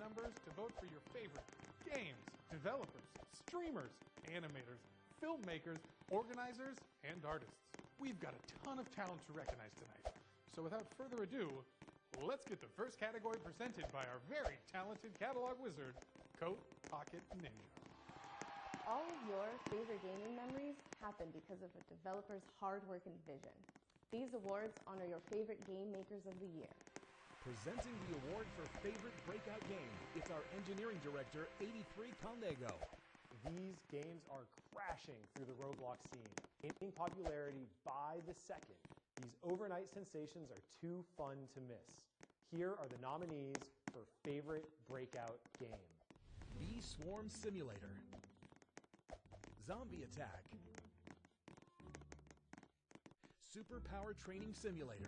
numbers to vote for your favorite games, developers, streamers, animators, filmmakers, organizers, and artists. We've got a ton of talent to recognize tonight. So without further ado, let's get the first category presented by our very talented catalog wizard, Coat Pocket Ninja. All of your favorite gaming memories happen because of a developer's hard work and vision. These awards honor your favorite game makers of the year. Presenting the award for favorite breakout game, it's our engineering director, 83 Condego. These games are crashing through the Roblox scene, gaining popularity by the second. These overnight sensations are too fun to miss. Here are the nominees for favorite breakout game. Bee Swarm Simulator, Zombie Attack, Superpower Training Simulator,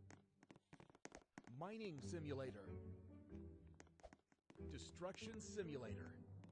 Mining Simulator, Destruction Simulator.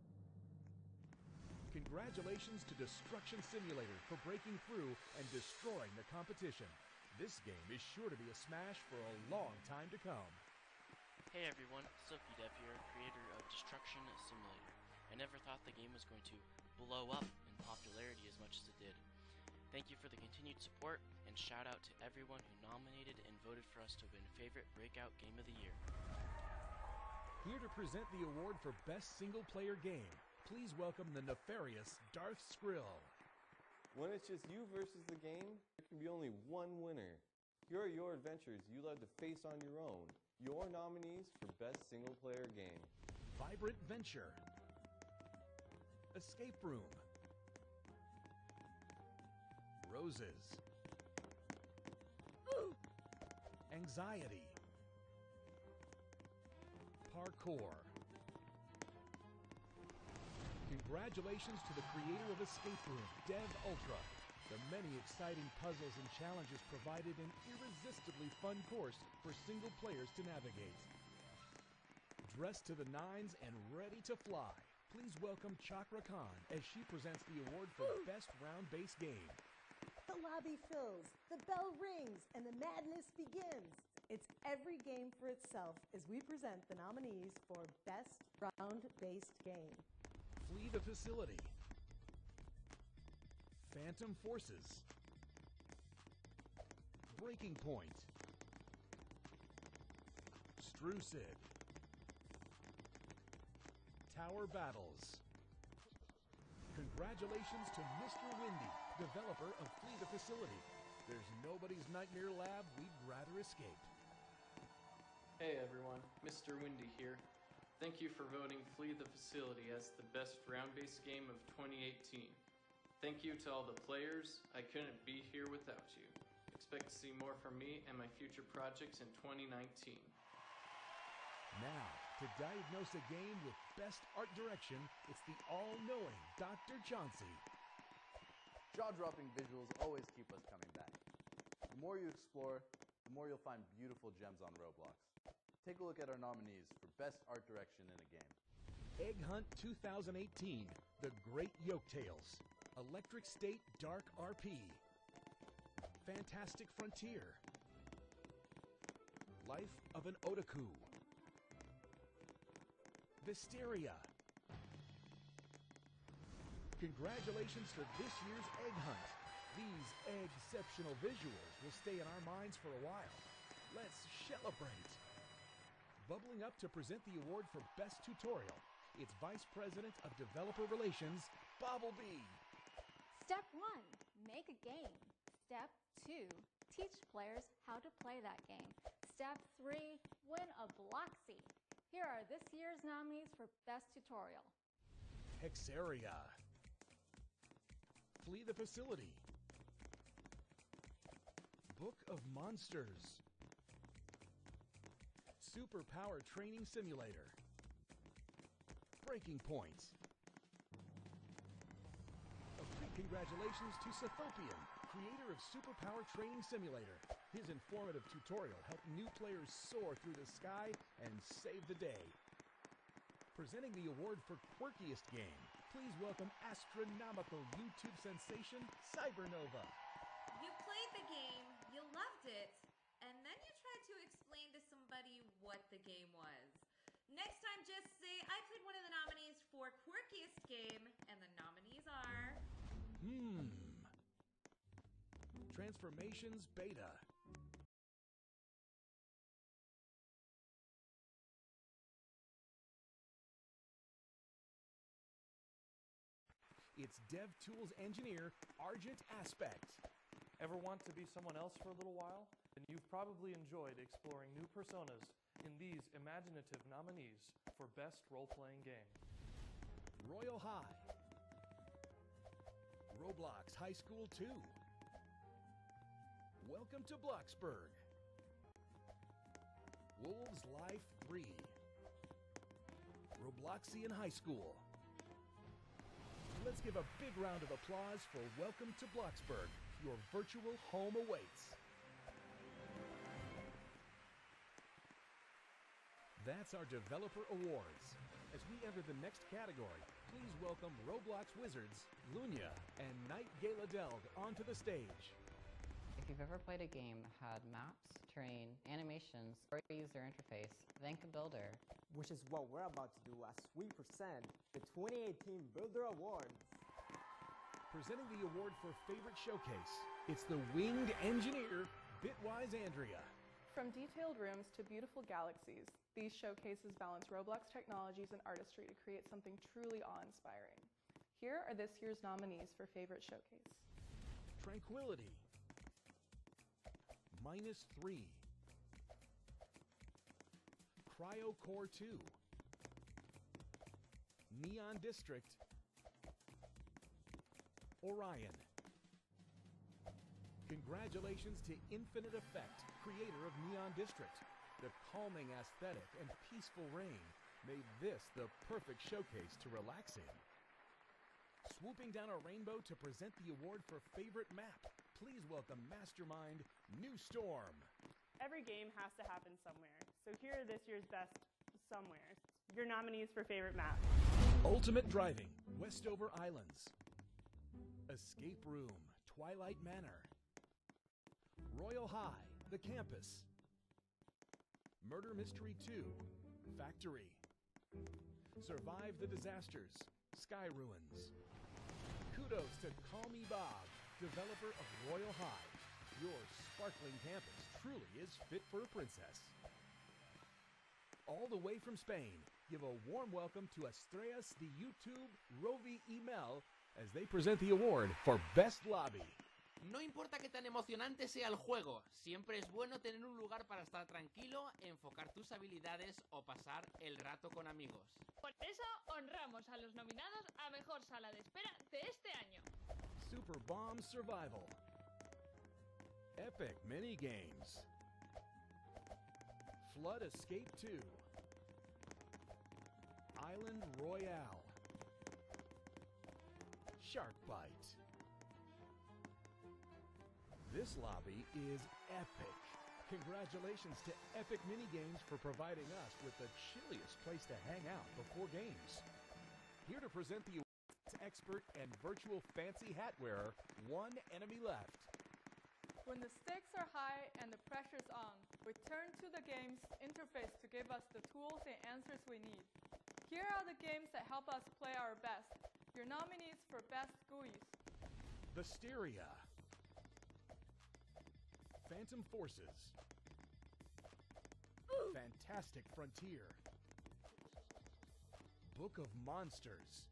Congratulations to Destruction Simulator for breaking through and destroying the competition. This game is sure to be a smash for a long time to come. Hey everyone, Sophie Dev here, creator of Destruction Simulator. I never thought the game was going to blow up in popularity as much as it did. Thank you for the continued support, and shout out to everyone who nominated and voted for us to win Favorite Breakout Game of the Year. Here to present the award for Best Single Player Game, please welcome the nefarious Darth Skrill. When it's just you versus the game, there can be only one winner. Here are your adventures you'll have to face on your own. Your nominees for Best Single Player Game. Vibrant Venture, Escape Room, Roses, Anxiety, Parkour. Congratulations to the creator of Escape Room, Dev Ultra. The many exciting puzzles and challenges provided an irresistibly fun course for single players to navigate. Dressed to the nines and ready to fly, please welcome Chakra Khan as she presents the award for Best Round-Based Game. The lobby fills, the bell rings, and the madness begins. It's every game for itself as we present the nominees for Best Round-Based Game. Flee the Facility, Phantom Forces, Breaking Point, Strucid, Tower Battles. Congratulations to Mr. Windy, developer of Flee the Facility. There's nobody's nightmare lab we'd rather escape. Hey everyone, Mr. Windy here. Thank you for voting Flee the Facility as the best round-based game of 2018. Thank you to all the players. I couldn't be here without you. Expect to see more from me and my future projects in 2019. Now, to diagnose a game with best art direction, it's the all-knowing Dr. Chauncey. Jaw-dropping visuals always keep us coming back. The more you explore, the more you'll find beautiful gems on Roblox. Take a look at our nominees for Best Art Direction in a Game. Egg Hunt 2018, The Great Yoke Tales, Electric State Dark RP, Fantastic Frontier, Life of an Otaku, Visteria. Congratulations to this year's Egg Hunt. These exceptional visuals will stay in our minds for a while. Let's celebrate. Bubbling up to present the award for Best Tutorial, it's Vice President of Developer Relations, Bobblebee. Step 1, make a game. Step 2, teach players how to play that game. Step 3, win a bloxy. Here are this year's nominees for Best Tutorial. Hexaria, Flee the Facility, Book of Monsters, Superpower Training Simulator, Breaking Point. A big congratulations to Sothopian, creator of Superpower Training Simulator. His informative tutorial helped new players soar through the sky and save the day. Presenting the award for Quirkiest Game, please welcome astronomical YouTube sensation Cybernova. You played the game, you loved it, and then you tried to explain to somebody what the game was. Next time, just say I played one of the nominees for quirkiest game, and the nominees are... Transformations Beta. It's DevTools engineer Argent Aspect. Ever want to be someone else for a little while? Then you've probably enjoyed exploring new personas in these imaginative nominees for Best Role-Playing Game. Royal High. Roblox High School 2. Welcome to Bloxburg. Wolves Life 3. Robloxian High School. Let's give a big round of applause for Welcome to Bloxburg. Your virtual home awaits. That's our Developer Awards. As we enter the next category, please welcome Roblox Wizards, Lunia, and Night Gala Delg onto the stage. If you've ever played a game that had maps, terrain, animations, or a user interface, thank a builder. Which is what we're about to do as we present the 2018 Builder Awards. Presenting the award for Favorite Showcase, it's the Winged Engineer, Bitwise Andrea. From detailed rooms to beautiful galaxies, these showcases balance Roblox technologies and artistry to create something truly awe-inspiring. Here are this year's nominees for Favorite Showcase. Tranquility. -3. CryoCore 2. Neon District. Orion. Congratulations to Infinite Effect, creator of Neon District. The calming aesthetic and peaceful rain made this the perfect showcase to relax in. Swooping down a rainbow to present the award for Favorite Map, please welcome Mastermind New Storm. Every game has to happen somewhere, so here are this year's best somewheres. Your nominees for Favorite Map. Ultimate Driving, Westover Islands. Escape Room, Twilight Manor. Royal High, The Campus. Murder Mystery 2, Factory. Survive the Disasters, Sky Ruins. Kudos to Call Me Bob, developer of Royal High. Your sparkling campus truly is fit for a princess. All the way from Spain, give a warm welcome to Estrellas de YouTube, Rovi y Mel, as they present the award for Best Lobby. No importa que tan emocionante sea el juego, siempre es bueno tener un lugar para estar tranquilo, enfocar tus habilidades o pasar el rato con amigos. Por eso honramos a los nominados a Mejor Sala de Espera de este año. Super Bomb Survival. Epic Minigames. Flood Escape 2. Island Royale. Shark Bite. This lobby is epic. Congratulations to Epic Minigames for providing us with the chilliest place to hang out before games. Here to present the expert and virtual fancy hat wearer, One Enemy Left. When the stakes are high and the pressure's on, we turn to the game's interface to give us the tools and answers we need. Here are the games that help us play our best. Your nominees for Best GUIs. Visteria. Phantom Forces. Fantastic Frontier. Book of Monsters.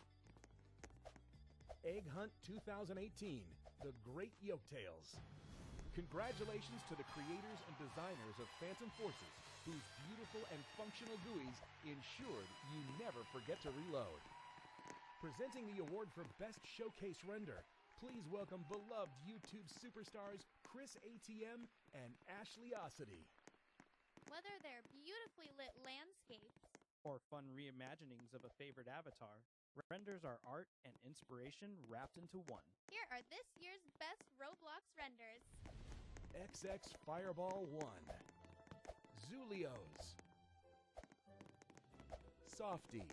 Egg Hunt 2018, The Great Yoke Tales. Congratulations to the creators and designers of Phantom Forces, whose beautiful and functional GUIs ensured you never forget to reload. Presenting the award for Best Showcase Render, please welcome beloved YouTube superstars Chris ATM and Ashley Ossity. Whether they're beautifully lit landscapes or fun reimaginings of a favorite avatar, renders are art and inspiration wrapped into one. Here are this year's best Roblox renders. XX Fireball 1. Zulios. Softy.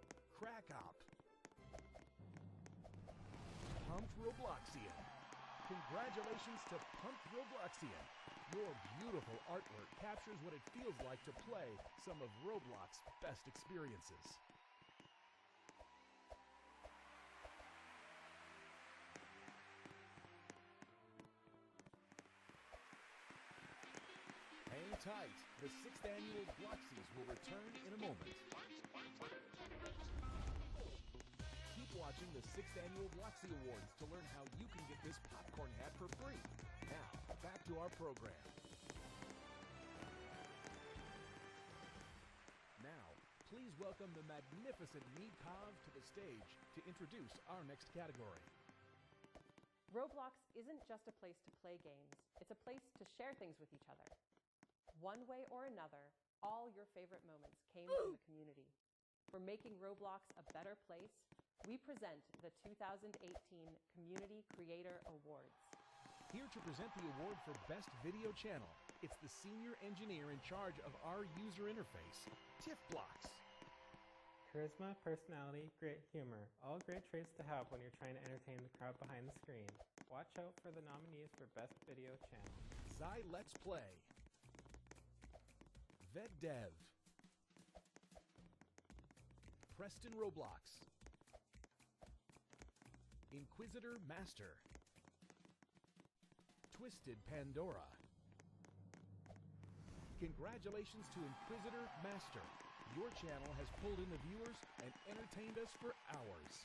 Crack Up. Pumped Robloxian. Congratulations to Pump Robloxian. Your beautiful artwork captures what it feels like to play some of Roblox's best experiences. Hang tight. The 6th annual Bloxies will return in a moment. Keep watching the 6th annual Bloxy Awards to learn how you can get this popcorn hat for free. Now, back to our program. Now, please welcome the magnificent Mikov to the stage to introduce our next category. Roblox isn't just a place to play games, it's a place to share things with each other. One way or another, all your favorite moments came from the community. For making Roblox a better place, we present the 2018 Community Creator Awards. Here to present the award for Best Video Channel, it's the senior engineer in charge of our user interface, TiffBlox. Charisma, personality, great humor. All great traits to have when you're trying to entertain the crowd behind the screen. Watch out for the nominees for Best Video Channel. Zai Let's Play. VetDev. Preston Roblox. Inquisitor Master. Twisted Pandora. Congratulations to Inquisitor Master. Your channel has pulled in the viewers and entertained us for hours.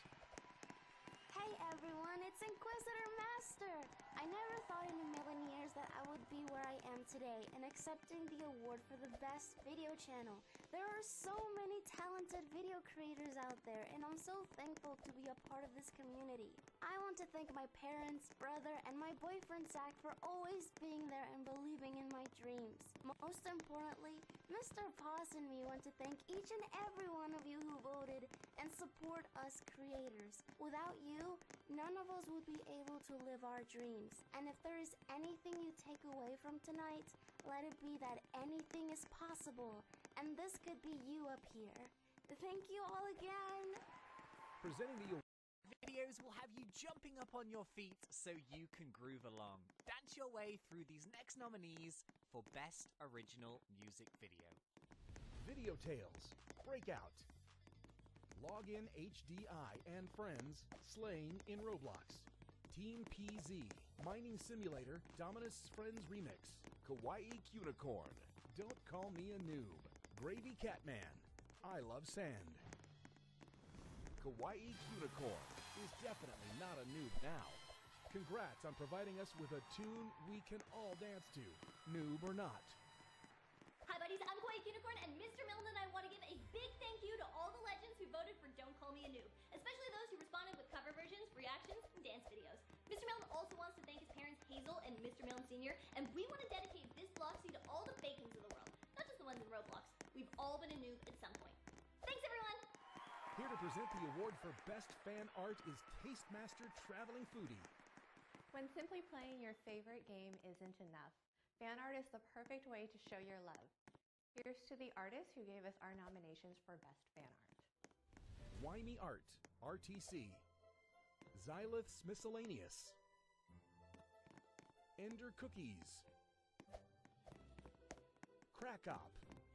Hey everyone, it's Inquisitor Master! I never thought in a million years that I would be where I am today and accepting the award for the best video channel. There are so many talented video creators out there and I'm so thankful to be a part of this community. I want to thank my parents, brother, and my boyfriend Zach for always being there and believing in my dreams. Most importantly, Mr. Paws and me want to thank each and every one of you who voted and support us creators. Without you, none of us would be able to live our dreams. And if there is anything you take away from tonight, let it be that anything is possible. And this could be you up here. Thank you all again. Presenting the videos will have you jumping up on your feet so you can groove along. Dance your way through these next nominees for Best Original Music Video. Video Tales. Breakout. Login HDI and Friends. Slaying in Roblox. Team PZ. Mining Simulator. Dominus Friends Remix. Kawaii Cuticorn. Don't Call Me a Noob. Gravy Catman. I Love Sand. Kawaii Cuticorn is definitely not a noob now. Congrats on providing us with a tune we can all dance to, noob or not. Hi buddies, I'm Kawaii Cuticorn, and Mr. Milne and I want to give a big thank you to all the legends who voted for Don't Call Me a Noob, especially those who responded with cover versions, reactions, and dance videos. Mr. Milne also wants to thank his parents Hazel and Mr. Milne Sr., and we want to dedicate this Bloxy to all the Bacons of the world, not just the ones in Roblox. We've all been a noob at some point. Thanks everyone! Here to present the award for Best Fan Art is Tastemaster Traveling Foodie. When simply playing your favorite game isn't enough, fan art is the perfect way to show your love. Here's to the artists who gave us our nominations for Best Fan Art. Wimey Art, RTC. Xylith's Miscellaneous. Ender Cookies. Crackop.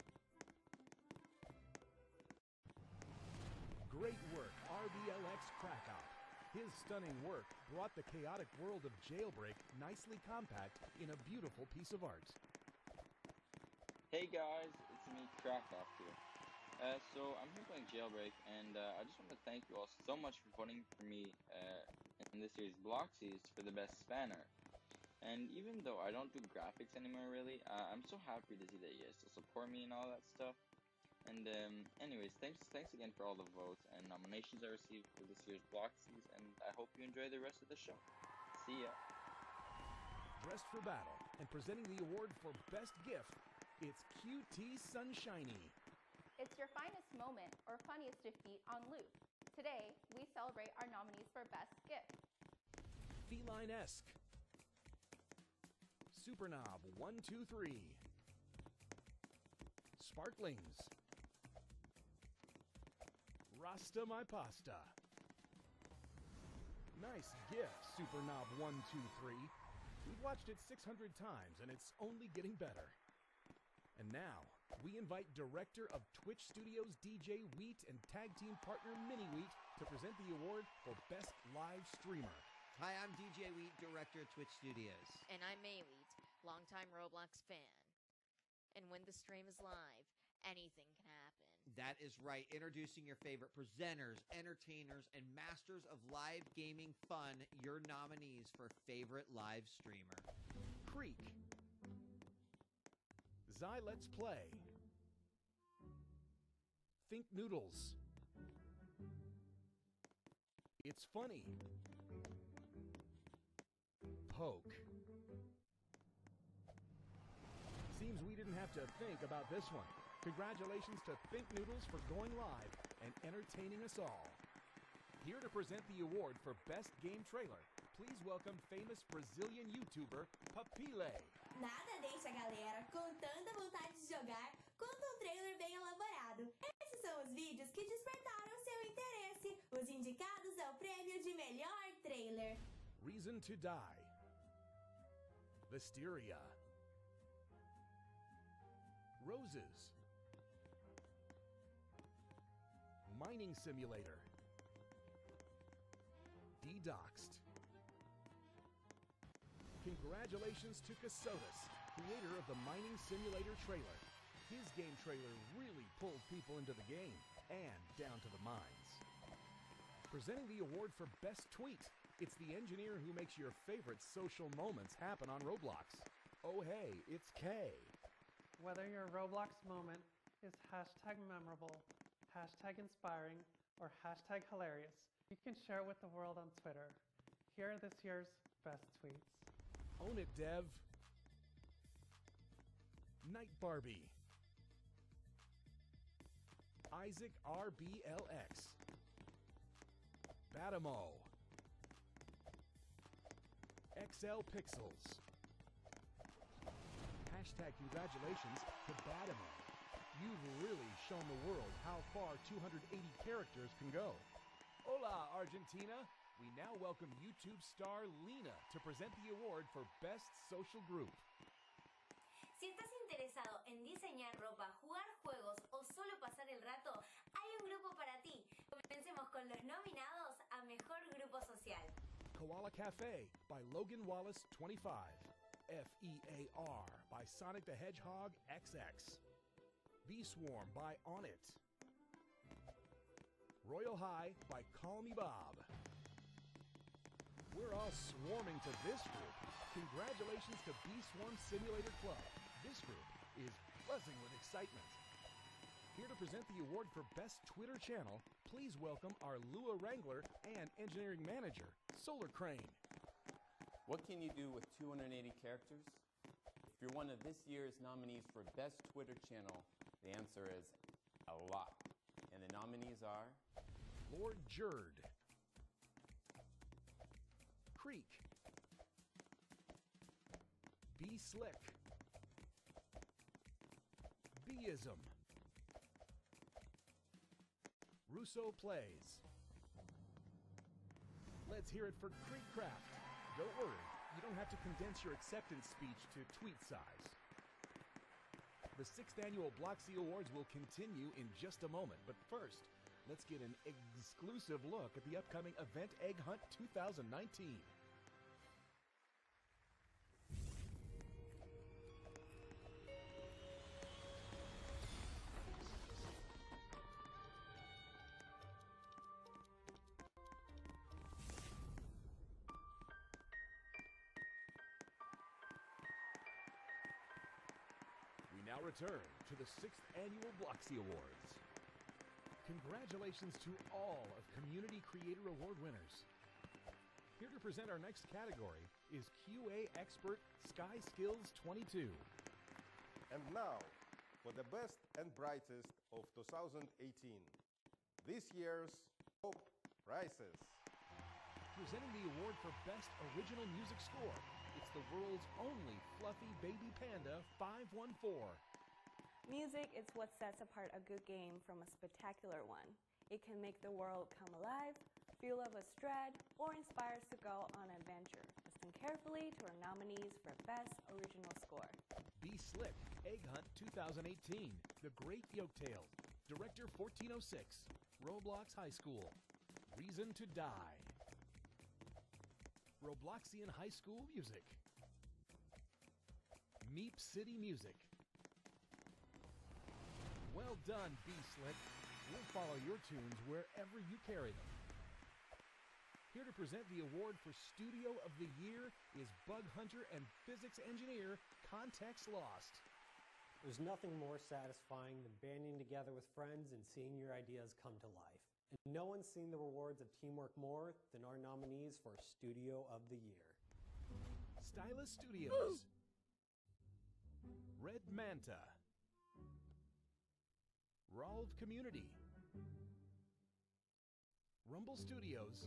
Great work, RBLX Crackop. His stunning work brought the chaotic world of Jailbreak nicely compact in a beautiful piece of art. Hey guys, it's me, Crackop here. So I'm here playing Jailbreak, and I just want to thank you all so much for voting for me in this year's Bloxies for the best fan art. And even though I don't do graphics anymore really, I'm so happy to see that you guys still support me and all that stuff. And anyways, thanks again for all the votes and nominations I received for this year's Bloxies, and I hope you enjoy the rest of the show. See ya. Dressed for battle and presenting the award for Best Gift, it's QT Sunshiny. It's your finest moment or funniest defeat on loop. Today, we celebrate our nominees for Best Gift. Feline-esque. Superknob 123. Sparklings. Rasta My Pasta. Nice Nice gift, Superknob123. We've watched it 600 times, and it's only getting better. And now, we invite Director of Twitch Studios DJ Wheat and Tag Team Partner Mini Wheat to present the award for Best Live Streamer. Hi, I'm DJ Wheat, Director of Twitch Studios. And I'm May Wheat, longtime Roblox fan. And when the stream is live, anything can happen. That is right. Introducing your favorite presenters, entertainers, and masters of live gaming fun, your nominees for Favorite Live Streamer. Creek. Zai Let's Play. Think Noodles. It's Funny. Poke. Seems we didn't have to think about this one. Congratulations to Think Noodles for going live and entertaining us all. Here to present the award for Best Game Trailer, please welcome famous Brazilian YouTuber Papile. Nada deixa a galera com tanta vontade de jogar quanto um trailer bem elaborado. Esses são os vídeos que despertaram seu interesse. Os indicados ao prêmio de melhor trailer. Reason to Die. Listeria. Roses. Mining Simulator. Dedoxed. Congratulations to Casotis, creator of the Mining Simulator trailer. His game trailer really pulled people into the game and down to the mines. Presenting the award for Best Tweet, it's the engineer who makes your favorite social moments happen on Roblox. Oh hey, it's Kay. Whether your Roblox moment is #memorable, #inspiring, or #hilarious, you can share it with the world on Twitter. Here are this year's best tweets. Own it, Dev. Night Barbie. Isaac RBLX. Batamo. XL Pixels. #congratulations to Batamo. You've really shown the world how far 280 characters can go. Hola, Argentina! We now welcome YouTube star Lena to present the award for Best Social Group. Si estás interesado en diseñar ropa, jugar juegos o solo pasar el rato, hay un grupo para ti. Comencemos con los nominados a Mejor Grupo Social. Koala Cafe by Logan Wallace 25. FEAR by Sonic the Hedgehog XX. V-Swarm by On It. Royal High by Call Me Bob. We're all swarming to this group. Congratulations to B-Swarm Simulator Club. This group is buzzing with excitement. Here to present the award for Best Twitter Channel, please welcome our Lua Wrangler and Engineering Manager, Solar Crane. What can you do with 280 characters? If you're one of this year's nominees for Best Twitter Channel, the answer is a lot. And the nominees are Lord Jerd, Creek, Be Slick, Beism, Russo Plays. Let's hear it for Creekcraft. Don't worry, you don't have to condense your acceptance speech to tweet size. The 6th annual Bloxy Awards will continue in just a moment, but first, let's get an exclusive look at the upcoming Event Egg Hunt 2019. Now return to the 6th annual Bloxy Awards. Congratulations to all of Community Creator Award winners. Here to present our next category is QA Expert Sky Skills 22. And now, for the best and brightest of 2018, this year's top prizes. Presenting the award for Best Original Music Score, it's the world's only fluffy baby panda 514. Music is what sets apart a good game from a spectacular one. It can make the world come alive, feel of us dread, or inspire us to go on an adventure. Listen carefully to our nominees for Best Original Score. Be Slick, Egg Hunt 2018, The Great Yolktale, Director 1406, Roblox High School, Reason to Die, Robloxian High School Music, Meep City Music. Well done, Be Slick. We'll follow your tunes wherever you carry them. Here to present the award for Studio of the Year is bug hunter and physics engineer Context Lost. There's nothing more satisfying than banding together with friends and seeing your ideas come to life. And no one's seen the rewards of teamwork more than our nominees for Studio of the Year. Stylus Studios, Red Manta, Rolve Community, Rumble Studios,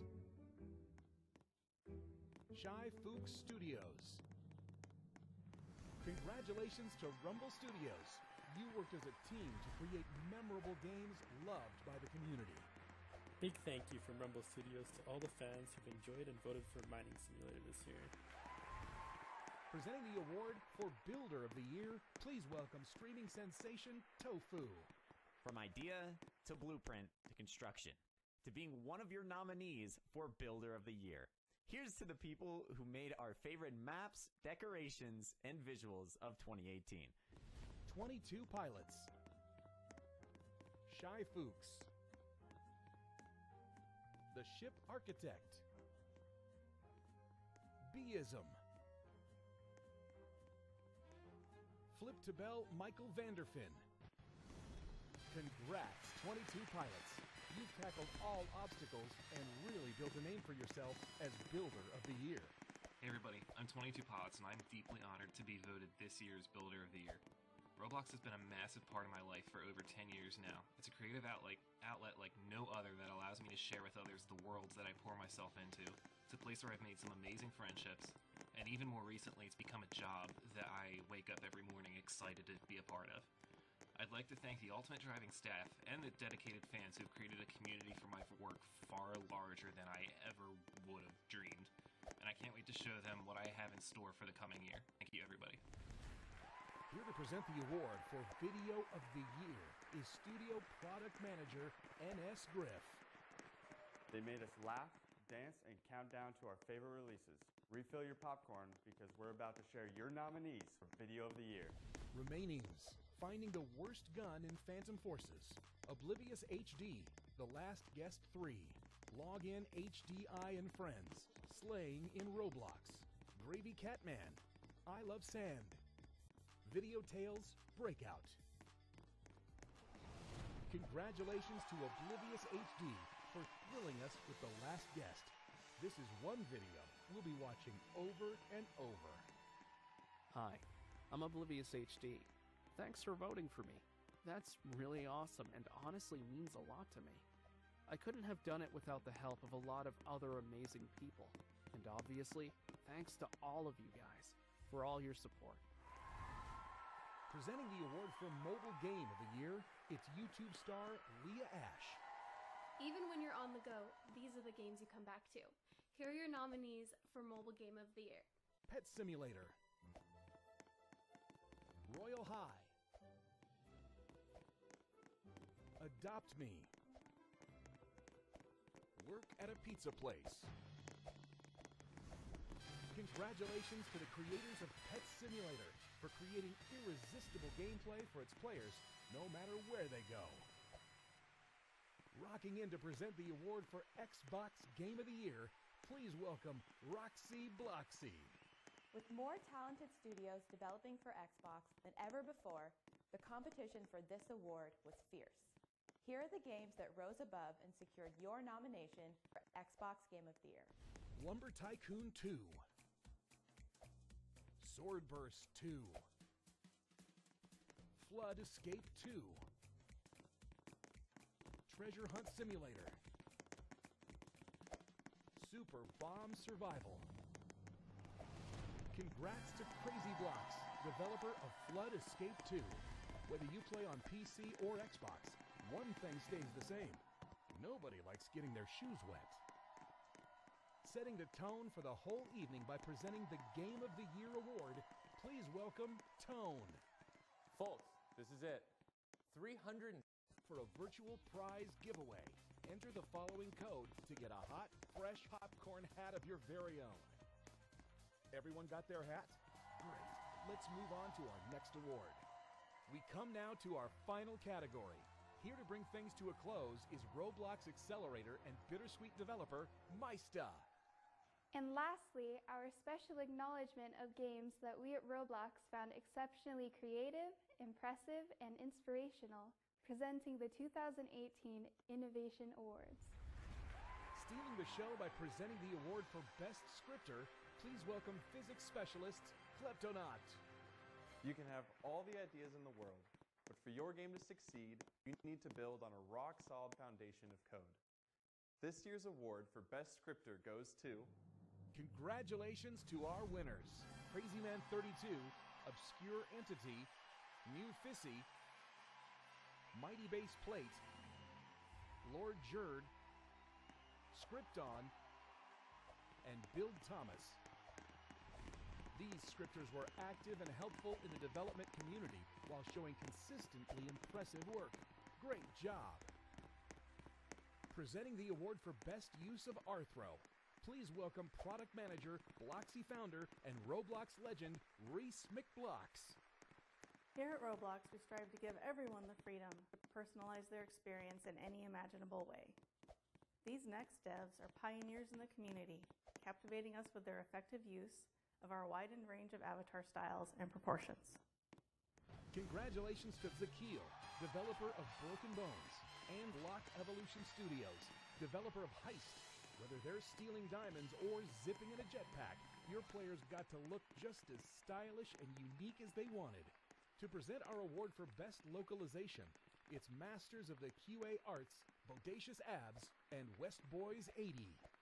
Shy Fook Studios. Congratulations to Rumble Studios. You worked as a team to create memorable games loved by the community. Big thank you from Rumble Studios to all the fans who've enjoyed and voted for Mining Simulator this year. Presenting the award for Builder of the Year, please welcome streaming sensation Tofu. From idea to blueprint to construction, to being one of your nominees for Builder of the Year. Here's to the people who made our favorite maps, decorations, and visuals of 2018. 22 Pilots, Shy Fooks, The Ship Architect, Beism, Flip to Bell Michael Vanderfin. Congrats, 22 Pilots. You've tackled all obstacles and really built a name for yourself as Builder of the Year. Hey everybody, I'm 22 Pilots and I'm deeply honored to be voted this year's Builder of the Year. Roblox has been a massive part of my life for over 10 years now. It's a creative outlet like no other that allows me to share with others the worlds that I pour myself into. It's a place where I've made some amazing friendships, and even more recently it's become a job that I wake up every morning excited to be a part of. I'd like to thank the Ultimate Driving staff and the dedicated fans who've created a community for my work far larger than I ever would have dreamed. And I can't wait to show them what I have in store for the coming year. Thank you, everybody. Here to present the award for Video of the Year is Studio Product Manager N.S. Griff. They made us laugh, dance, and count down to our favorite releases. Refill your popcorn because we're about to share your nominees for Video of the Year. Remainings: Finding the Worst Gun in Phantom Forces, Oblivious HD, The Last Guest 3, Login HDI and Friends, Slaying in Roblox, Gravy Catman, I Love Sand, Video Tales Breakout. Congratulations to Oblivious HD for thrilling us with The Last Guest. This is one video we'll be watching over and over. Hi, I'm Oblivious HD. Thanks for voting for me. That's really awesome and honestly means a lot to me. I couldn't have done it without the help of a lot of other amazing people. And obviously, thanks to all of you guys for all your support. Presenting the award for Mobile Game of the Year, it's YouTube star Leah Ash. Even when you're on the go, these are the games you come back to. Here are your nominees for Mobile Game of the Year. Pet Simulator, Royal High, Adopt Me, Work at a Pizza Place. Congratulations to the creators of Pet Simulator for creating irresistible gameplay for its players no matter where they go. Rocking in to present the award for Xbox Game of the Year, please welcome Roxy Bloxy. With more talented studios developing for Xbox than ever before, the competition for this award was fierce. Here are the games that rose above and secured your nomination for Xbox Game of the Year. Lumber Tycoon 2, Swordburst 2, Flood Escape 2, Treasure Hunt Simulator, Super Bomb Survival. Congrats to Crazy Blocks, developer of Flood Escape 2. Whether you play on PC or Xbox, one thing stays the same. Nobody likes getting their shoes wet. setting the tone for the whole evening by presenting the Game of the Year award, please welcome Tone. Folks, this is it. 300 for a virtual prize giveaway. Enter the following code to get a hot, fresh popcorn hat of your very own. Everyone got their hat? Great. Let's move on to our next award. We come now to our final category. Here to bring things to a close is Roblox accelerator and bittersweet developer, Maista. And lastly, our special acknowledgement of games that we at Roblox found exceptionally creative, impressive, and inspirational, presenting the 2018 Innovation Awards. Stealing the show by presenting the award for Best Scripter, please welcome physics specialist, Kleptonaut. You can have all the ideas in the world, but for your game to succeed, you need to build on a rock-solid foundation of code. This year's award for Best Scripter goes to... Congratulations to our winners, Crazy Man 32, Obscure Entity, New Fissy, Mighty Base Plate, Lord Jerd, Scripton, and Build Thomas. These scripters were active and helpful in the development community while showing consistently impressive work. Great job! Presenting the award for Best Use of Arthro, please welcome Product Manager, Bloxy Founder, and Roblox legend, Reese McBlox. Here at Roblox, we strive to give everyone the freedom to personalize their experience in any imaginable way. These next devs are pioneers in the community, captivating us with their effective use of our widened range of avatar styles and proportions. Congratulations to Zakil, developer of Broken Bones, and Lock Evolution Studios, developer of Heist. Whether they're stealing diamonds or zipping in a jetpack, your players got to look just as stylish and unique as they wanted. To present our award for Best Localization, it's Masters of the QA Arts, Bodacious Abs, and West Boys 80.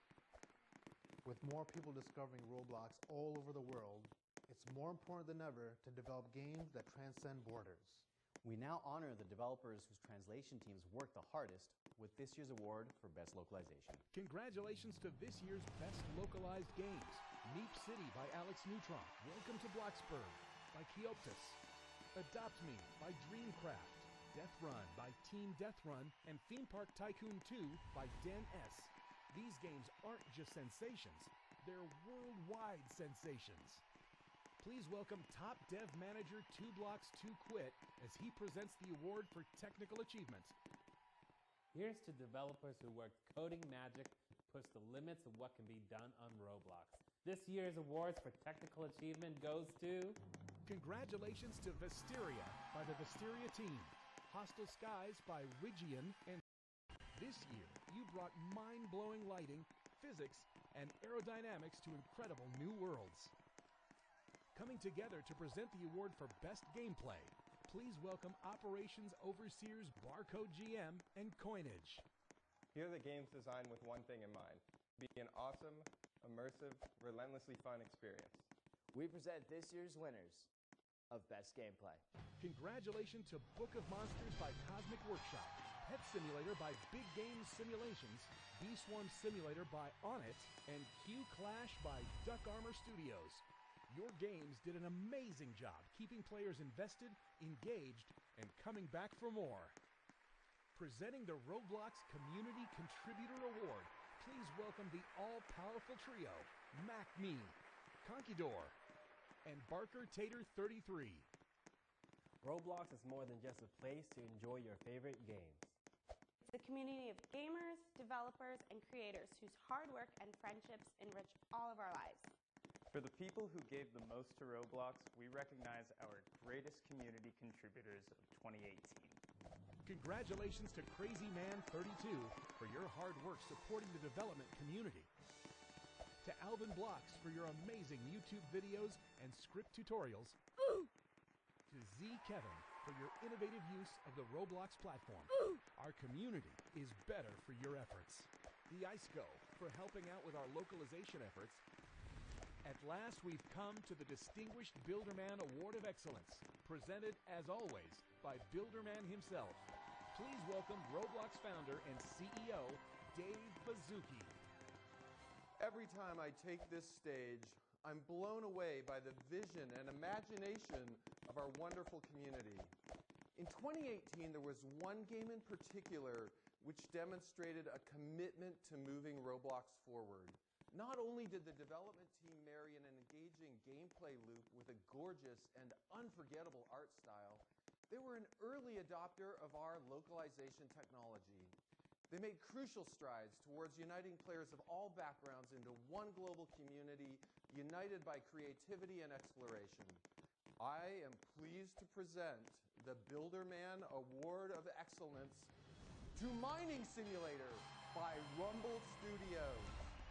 With more people discovering Roblox all over the world, it's more important than ever to develop games that transcend borders. We now honor the developers whose translation teams worked the hardest with this year's award for Best Localization. Congratulations to this year's Best Localized Games. Meep City by Alex Neutron, Welcome to Bloxburg by Keoptus, Adopt Me by Dreamcraft, Death Run by Team Death Run, and Theme Park Tycoon 2 by Den S. These games aren't just sensations, they're worldwide sensations. Please welcome Top Dev Manager 2Blocks2Quit as he presents the award for technical achievement. Here's to developers who worked coding magic to push the limits of what can be done on Roblox. This year's awards for technical achievement goes to... Congratulations to Visteria by the Visteria team, Hostile Skies by Wigian, and this year you brought mind-blowing lighting, physics, and aerodynamics to incredible new worlds. Coming together to present the award for Best Gameplay, please welcome Operations Overseers Barcode GM and Coinage. Here are the games designed with one thing in mind: be an awesome, immersive, relentlessly fun experience. We present this year's winners of Best Gameplay. Congratulations to Book of Monsters by Cosmic Workshop, Pet Simulator by Big Game Simulations, B-Swarm Simulator by Onnit, and Q-Clash by Duck Armor Studios. Your games did an amazing job keeping players invested, engaged, and coming back for more. Presenting the Roblox Community Contributor Award, please welcome the all-powerful trio, MacMe, Conquidor, and Barker Tater 33. Roblox is more than just a place to enjoy your favorite games. It's a community of gamers, developers, and creators whose hard work and friendships enrich all of our lives. For the people who gave the most to Roblox, we recognize our greatest community contributors of 2018. Congratulations to Crazy Man 32 for your hard work supporting the development community. To Alvin Blocks for your amazing YouTube videos and script tutorials. To Z Kevin for your innovative use of the Roblox platform. Our community is better for your efforts. The IceGo for helping out with our localization efforts. At last, we've come to the Distinguished Builderman Award of Excellence, presented, as always, by Builderman himself. Please welcome Roblox founder and CEO, Dave Bazuki. Every time I take this stage, I'm blown away by the vision and imagination of our wonderful community. In 2018, there was one game in particular which demonstrated a commitment to moving Roblox forward. Not only did the development team marry an engaging gameplay loop with a gorgeous and unforgettable art style, they were an early adopter of our localization technology. They made crucial strides towards uniting players of all backgrounds into one global community, united by creativity and exploration. I am pleased to present the Builderman Award of Excellence to Mining Simulator by Rumble Studios.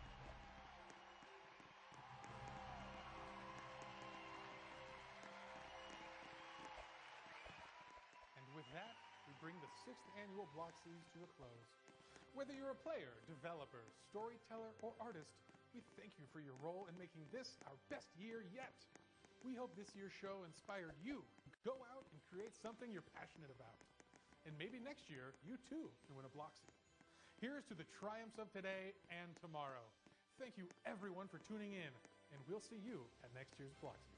And with that, we bring the 6th annual bloxy to a close. Whether you're a player, developer, storyteller, or artist, we thank you for your role in making this our best year yet. We hope this year's show inspired you to go out and create something you're passionate about. And maybe next year, you too can win a bloxy. Here's to the triumphs of today and tomorrow. Thank you everyone for tuning in, and we'll see you at next year's bloxy.